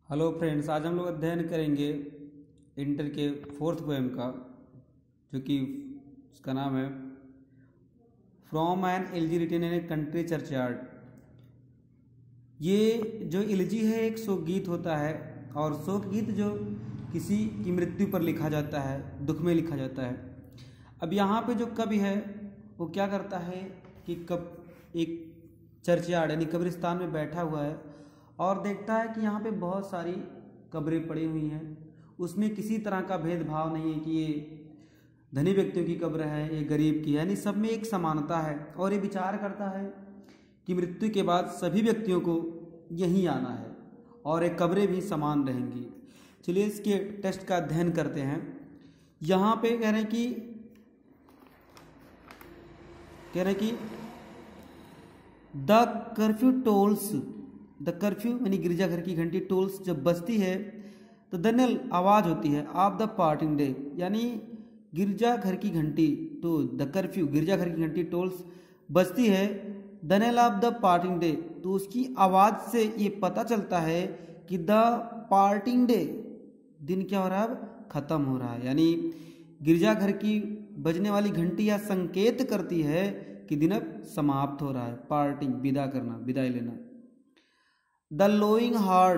Hello friends, आज हम लोग अध्ययन करेंगे इंटर के फोर्थ पोएम का, जो कि उसका नाम है from an elegy written in a country churchyard. ये जो एलजी है एक शोक गीत होता है, और शोक गीत जो किसी की मृत्यु पर लिखा जाता है, दुख में लिखा जाता है। अब यहाँ पे जो कवि है वो क्या करता है कि एक चर्चयार्ड यानी कब्रिस्तान में बैठा हुआ है और देखता है कि यहाँ पे बहुत सारी कब्रें पड़ी हुई हैं। उसमें किसी तरह का भेदभाव नहीं है कि ये धनी व्यक्तियों की कब्र है, ये गरीब की है, यानी सब में एक समानता है। और ये विचार करता है कि मृत्यु के बाद सभी व्यक्तियों को यहीं आना है और ये कब्रें भी समान रहेंगी। चलिए इसके टेस्ट का अध्ययन करते हैं। यहाँ पे कह रहे हैं कि the curfew tolls, the curfew यानी गिरजाघर की घंटी, टोल्स जब बजती है तो दनेल आवाज़ होती है ऑफ द पार्टिंग डे, यानी गिरजाघर की घंटी, तो द कर्फ्यू गिरजाघर की घंटी टोल्स बजती है, the knell of the parting day, तो उसकी आवाज़ से ये पता चलता है कि द पार्टिंग डे, दिन क्या हो रहा है, अब खत्म हो रहा है। यानी गिरजाघर की बजने वाली घंटी यह संकेत करती है कि दिन अब समाप्त हो रहा है। पार्टिंग विदा करना, विदाई लेना। द लोइंग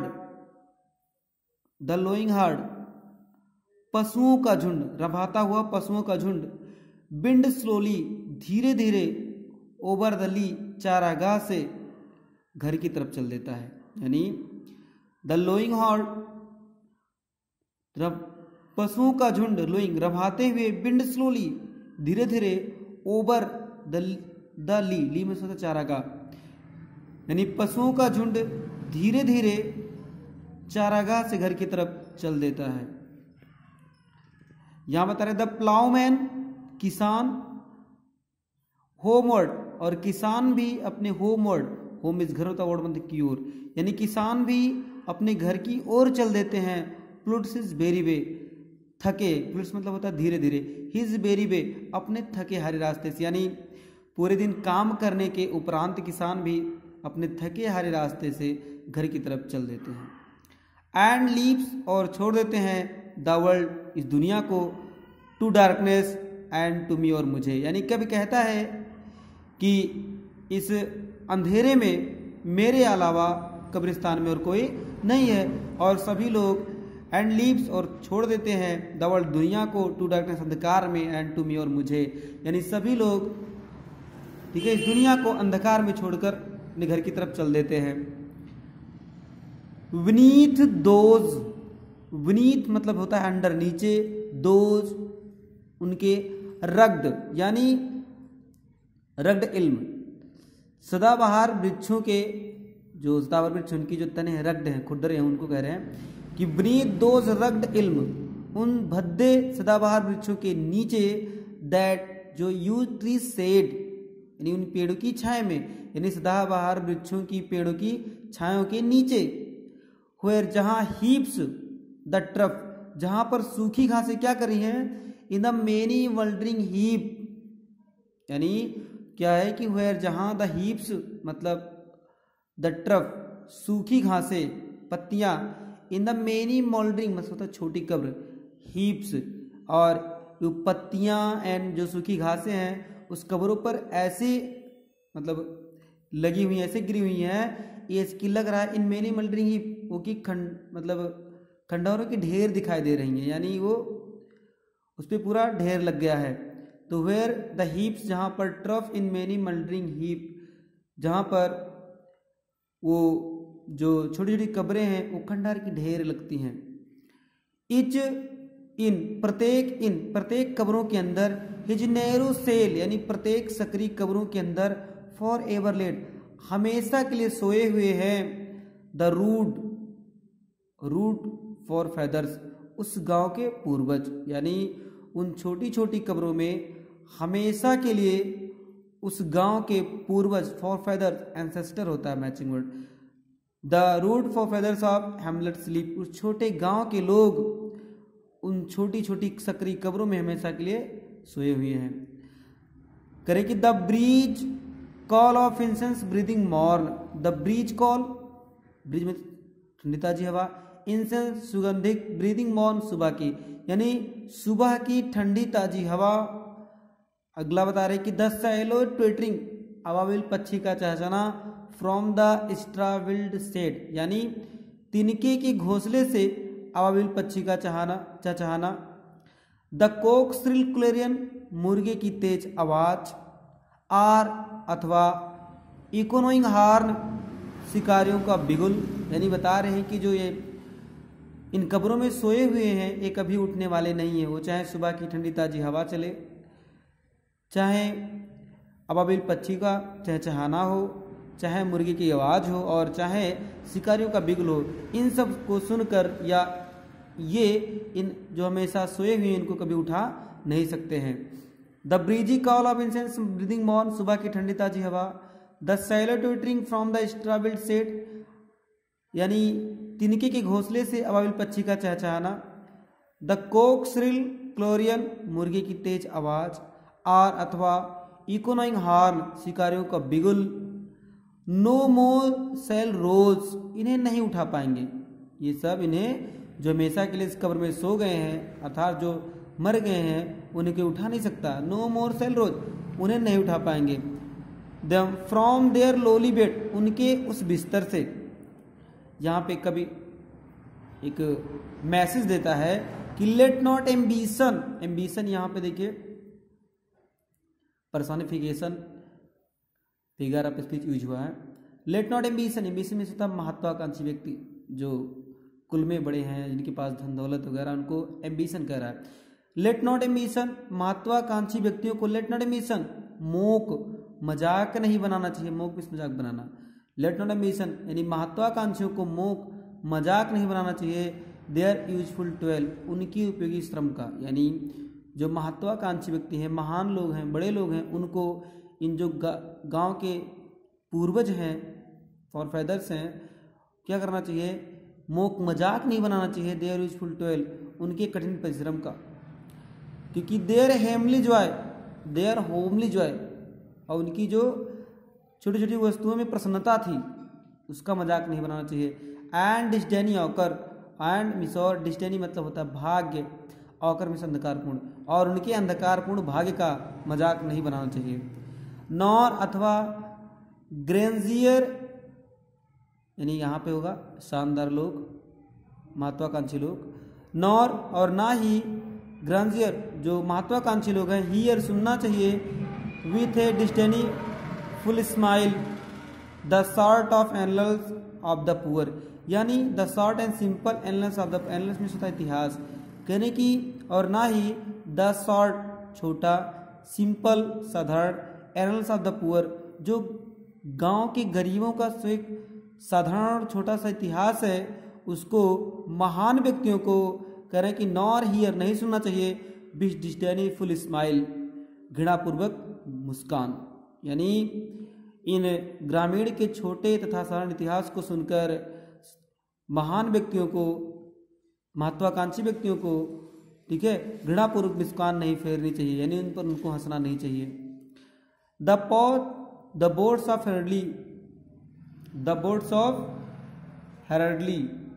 हार्ड पशुओं का झुंड, रभाता हुआ पशुओं का झुंड, बिंड स्लोली धीरे धीरे, ओवर द ली चारागाह से घर की तरफ चल देता है। यानी द लोइंग हार्ड पशुओं का झुंड, लोइंग रभाते हुए, बिंड स्लोली धीरे धीरे, ओवर द ली में सोचा चारागाह, यानी पशुओं का झुंड धीरे धीरे चारागाह से घर की तरफ चल देता है। यहां बता रहे द प्लाउमैन किसान, होमवर्ड, और किसान भी अपने होमवर्ड, होम इस घर होता, वर्ड मतलब की ओर, यानी किसान भी अपने घर की ओर चल देते हैं। प्लुट्स इज बेरी वे, थके, प्लुट्स मतलब होता है धीरे धीरे, हिज बेरी वे, अपने थके हारे रास्ते से, यानी पूरे दिन काम करने के उपरांत किसान भी अपने थके हारे रास्ते से घर की तरफ चल देते हैं। एंड लीव्स, और छोड़ देते हैं, द वर्ल्ड, इस दुनिया को, to darkness and to me, और मुझे, यानी कभी कहता है कि इस अंधेरे में मेरे अलावा कब्रिस्तान में और कोई नहीं है, और सभी लोग, एंड लीव्स, और छोड़ देते हैं, द वर्ल्ड, दुनिया को, टू डार्कनेस, अंधकार में, एंड टू मी, और मुझे, यानी सभी लोग, ठीक है, इस दुनिया को अंधकार में छोड़कर अपने घर की तरफ चल देते हैं। विनीथ दोज, विनीथ मतलब होता है अंडर, नीचे, दोज उनके, रग्ड यानी रग्ड इल्म, सदाबहार वृक्षों के, जो सदाबहार वृक्ष उनकी जो तने हैं, रग्ड हैं, खुरदरे हैं, उनको कह रहे हैं कि विनीथ दोज रग्ड इल्म, उन भद्दे सदाबहार वृक्षों के नीचे, दैट जो यू ट्री सेड, यानी उन पेड़ों की छाया में, यानी सदाबहार वृक्षों की पेड़ों की छायों के नीचे, वेयर जहां हीप्स द ट्रफ, जहां पर सूखी घासें क्या कर रही हैं, in the many mouldering heap, यानी क्या है कि वेयर जहां द हीप्स मतलब द ट्रफ, सूखी घासें, पत्तियां, इन द मेनी मोल्डरिंग मतलब होता है छोटी कब्र, हीप्स, और जो पत्तियां एंड जो सूखी घासें हैं उस कब्रों पर ऐसे मतलब लगी हुई, ऐसे गिरी हुई हैं, ये इसकी लग रहा है इन मेनी मोल्डरिंग हीप, वो की मतलब खंडहरों की ढेर दिखाई दे रही हैं, यानी वो उस पर पूरा ढेर लग गया है। तो वेयर द हीप्स, जहाँ पर, turf in many mouldering heap, जहाँ पर वो जो छोटी छोटी कब्रें हैं वो खंडहर की ढेर लगती हैं। इच इन प्रत्येक कब्रों के अंदर, हिज नैरो सेल, यानी प्रत्येक सकरी कब्रों के अंदर, फॉर एवर लेड, हमेशा के लिए सोए हुए हैं, द रूट फॉर फेदर्स, उस गांव के पूर्वज, यानी उन छोटी छोटी कब्रों में हमेशा के लिए उस गांव के पूर्वज, फॉर फेदर्स एंसेस्टर होता है matching word, the rude forefathers of hamlet sleep, उस छोटे गांव के लोग उन छोटी छोटी सकरी कब्रों में हमेशा के लिए सोए हुए हैं। करे कि the breeze call of incense breathing morn, the breeze call, breeze में ठंडी ताजी हवा, इंसेंस सुगंधित ब्रीदिंग मॉर्न सुबह की, यानी सुबह की ठंडी ताजी हवा। अगला बता रहे कि द सैलो ट्विटरिंग अबाबिल पक्षी का चहचहाना फ्रॉम द स्ट्राविल्ड सेट, यानी तिनके के घोंसले से अबाबिल पक्षी का चहचहाना। द कोक श्रिल क्लेरियन मुर्गे की तेज आवाज। आर अथवा इकोनोइंग हार्न शिकारियों का बिगुल, यानी बता रहे हैं कि जो ये इन कब्रों में सोए हुए हैं ये कभी उठने वाले नहीं है, वो चाहे सुबह की ठंडी ताजी हवा चले, चाहे अबाबिल पक्षी का चहचहाना हो, चाहे मुर्गी की आवाज़ हो और चाहे शिकारियों का बिगुल हो, इन सब को सुनकर या ये इन जो हमेशा सोए हुए इनको कभी उठा नहीं सकते हैं। The breezy call of incense breathing morn सुबह की ठंडी ताजी हवा। The swallow twittering from the straw built shed, यानी तिनके के घोंसले से अबाबिल पक्षी का चहचहाना। द कोक श्रिल क्लोरियन मुर्गे की तेज आवाज। आर अथवा इकोनोइंग हार्न शिकारियों का बिगुल। नो मोर सेल रोज, इन्हें नहीं उठा पाएंगे, ये सब इन्हें जो हमेशा के लिए इस कब्र में सो गए हैं अर्थात जो मर गए हैं उन्हें कोई उठा नहीं सकता। नो मोर सेल रोज, उन्हें नहीं उठा पाएंगे। Them from their lowly bed, उनके उस बिस्तर से। यहाँ पे कभी एक मैसेज देता है कि लेट नॉट एम्बिशन, एम्बिशन यहाँ पे देखिए personification figure of speech use हुआ है। लेट नॉट एम्बिशन, एम्बिशन में होता है महत्वाकांक्षी व्यक्ति जो कुल में बड़े हैं जिनके पास धन दौलत वगैरह, उनको एम्बिशन कह रहा है। लेट नॉट एम्बिशन, महत्वाकांक्षी व्यक्तियों को लेट नॉट एम्बिशन मोक मजाक नहीं बनाना चाहिए, मोक में मजाक बनाना। लेट नॉट एम्बिशन यानी महत्वाकांक्षियों को मोक मजाक नहीं बनाना चाहिए। देयर यूजफुल ट्वेल्व, उनकी उपयोगी श्रम का, यानी जो महत्वाकांक्षी व्यक्ति हैं, महान लोग हैं, बड़े लोग हैं, उनको इन जो गांव के पूर्वज हैं, फॉरफेदर्स हैं, क्या करना चाहिए, मोक मजाक नहीं बनाना चाहिए। देयर यूजफुल ट्वेल्व, उनके कठिन परिश्रम का, क्योंकि their homely joy, their homely joy, और उनकी जो छोटी छोटी वस्तुओं में प्रसन्नता थी उसका मजाक नहीं बनाना चाहिए। एंड डिस्डेनी ऑकर, एंड मिसोर डिस्डेनी मतलब होता है भाग्य, ऑकर मिस अंधकारपूर्ण, और उनके अंधकारपूर्ण भाग्य का मजाक नहीं बनाना चाहिए। नॉर अथवा ग्रेंजियर, यानी यहाँ पे होगा शानदार लोग, महत्वाकांक्षी लोग। नॉर और ना ही ग्रेंजियर जो महत्वाकांक्षी लोग हैं, हियर सुनना चाहिए, with a disdainful smile the short of annals of the poor, यानी the short and simple annals of the, annals में होता है इतिहास, कहने की, और ना ही द शॉर्ट छोटा, सिंपल साधारण, एनल्स ऑफ द पुअर जो गांव के गरीबों का एक साधारण छोटा सा इतिहास है, उसको महान व्यक्तियों को कह रहे हैं कि नॉर हियर नहीं सुनना चाहिए, विथ डिस्डेनी फुल स्माइल घृणापूर्वक मुस्कान, यानी इन ग्रामीण के छोटे तथा साधारण इतिहास को सुनकर महान व्यक्तियों को, महत्वाकांक्षी व्यक्तियों को, ठीक है, घृणापूर्वक मुस्कान नहीं फेरनी चाहिए, यानी उन पर उनको हंसना नहीं चाहिए। The boast of heraldry, the boast of heraldry,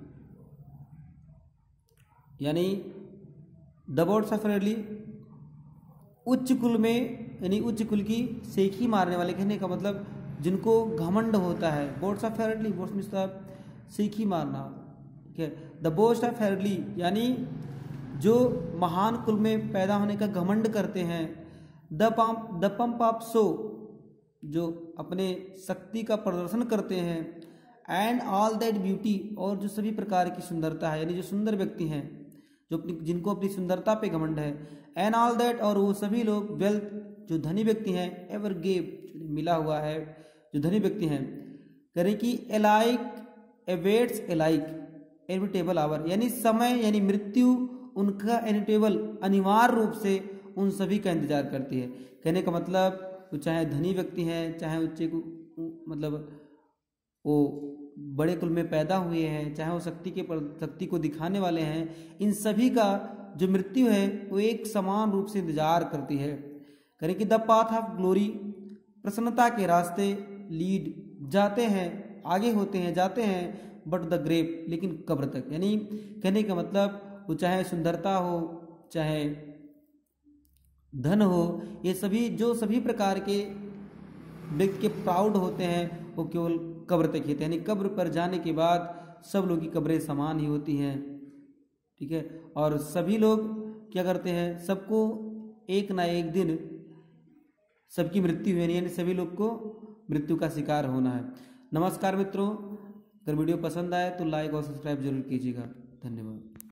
यानी द बोर्ड्स ऑफ हेरडली उच्च कुल में, यानी उच्च कुल की सेखी मारने वाले, कहने का मतलब जिनको घमंड होता है। बोर्ड्स ऑफ हेरडली, बोर्ड्स में सेखी मारना, ठीक है। द बोर्ड्स ऑफ हेरडली यानी जो महान कुल में पैदा होने का घमंड करते हैं। द पंप ऑफ शो, जो अपने शक्ति का प्रदर्शन करते हैं। एंड ऑल दैट ब्यूटी, और जो सभी प्रकार की सुंदरता है, यानी जो सुंदर व्यक्ति हैं, जो अपनी, जिनको अपनी सुंदरता पे घमंड है। एंड ऑल दैट, और वो सभी लोग, वेल्थ, जो धनी व्यक्ति हैं, एवर गेव, मिला हुआ है, जो धनी व्यक्ति हैं, करें कि alike awaits alike inevitable hour, यानी समय यानी मृत्यु उनका एनिटेबल अनिवार्य रूप से उन सभी का इंतजार करती है। कहने का मतलब वो चाहे धनी व्यक्ति हैं, चाहे उच्चे को मतलब वो बड़े कुल में पैदा हुए हैं, चाहे वो शक्ति को दिखाने वाले हैं, इन सभी का जो मृत्यु है वो एक समान रूप से इंतजार करती है। करें कि द पाथ ऑफ ग्लोरी, प्रसन्नता के रास्ते, लीड जाते हैं, आगे होते हैं, जाते हैं, बट द ग्रेव, लेकिन कब्र तक। यानी कहने का मतलब वो चाहे सुंदरता हो, चाहे धन हो, ये सभी प्रकार के व्यक्ति के प्राउड होते हैं वो केवल कब्र तक ही थे। यानी कब्र पर जाने के बाद सब लोगों की कब्रें समान ही होती हैं, ठीक है। और सभी लोग क्या करते हैं, सबको एक ना एक दिन सबकी मृत्यु होनी, यानी सभी लोग को मृत्यु का शिकार होना है। नमस्कार मित्रों, अगर वीडियो पसंद आए तो लाइक और सब्सक्राइब जरूर कीजिएगा। धन्यवाद।